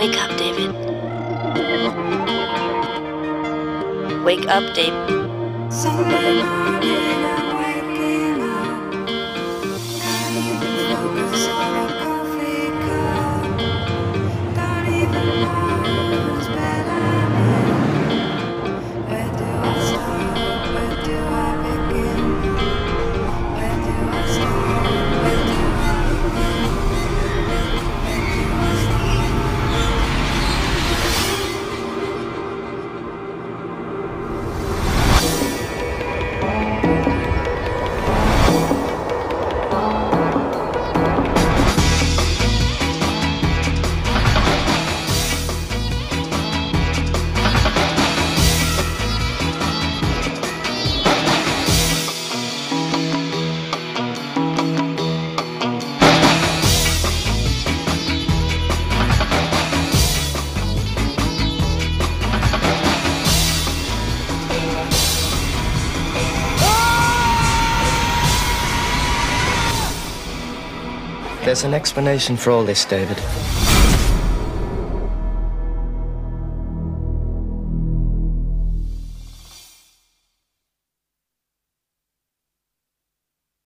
Wake up, David. Wake up, David. Sunday morning, I'm waking up. Can't even focus on a coffee cup. Don't even know whose bed I'm in. Where do I start? Where do I begin? Where do I start? Where do I begin? Where do I start? There's an explanation for all this, David.